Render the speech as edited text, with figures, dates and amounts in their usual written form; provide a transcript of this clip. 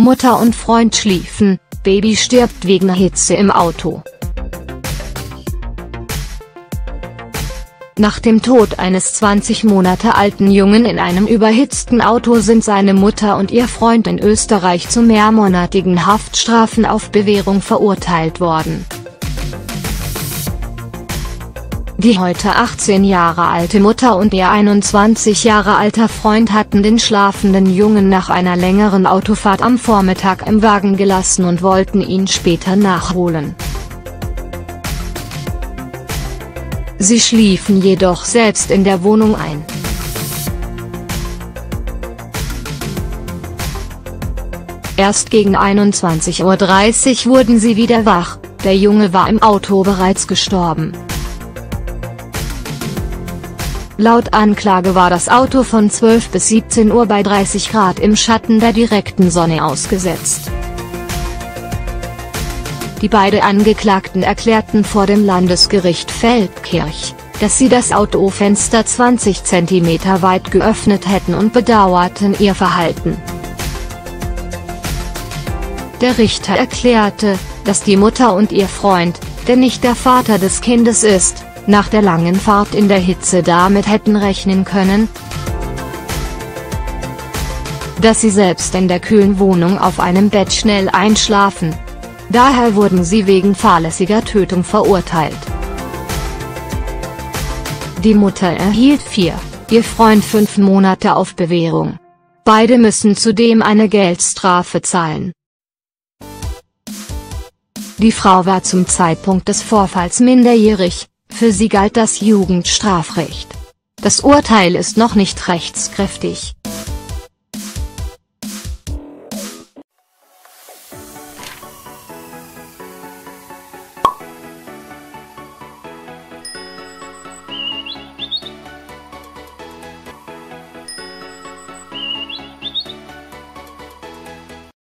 Mutter und Freund schliefen, Baby stirbt wegen Hitze im Auto. Nach dem Tod eines 20 Monate alten Jungen in einem überhitzten Auto sind seine Mutter und ihr Freund in Österreich zu mehrmonatigen Haftstrafen auf Bewährung verurteilt worden. Die heute 18 Jahre alte Mutter und ihr 21 Jahre alter Freund hatten den schlafenden Jungen nach einer längeren Autofahrt am Vormittag im Wagen gelassen und wollten ihn später nachholen. Sie schliefen jedoch selbst in der Wohnung ein. Erst gegen 21:30 Uhr wurden sie wieder wach, der Junge war im Auto bereits gestorben. Laut Anklage war das Auto von 12 bis 17 Uhr bei 30 Grad im Schatten der direkten Sonne ausgesetzt. Die beiden Angeklagten erklärten vor dem Landesgericht Feldkirch, dass sie das Autofenster 20 cm weit geöffnet hätten und bedauerten ihr Verhalten. Der Richter erklärte, dass die Mutter und ihr Freund, der nicht der Vater des Kindes ist, nach der langen Fahrt in der Hitze damit hätten rechnen können, dass sie selbst in der kühlen Wohnung auf einem Bett schnell einschlafen. Daher wurden sie wegen fahrlässiger Tötung verurteilt. Die Mutter erhielt 4, ihr Freund 5 Monate auf Bewährung. Beide müssen zudem eine Geldstrafe zahlen. Die Frau war zum Zeitpunkt des Vorfalls minderjährig, für sie galt das Jugendstrafrecht. Das Urteil ist noch nicht rechtskräftig.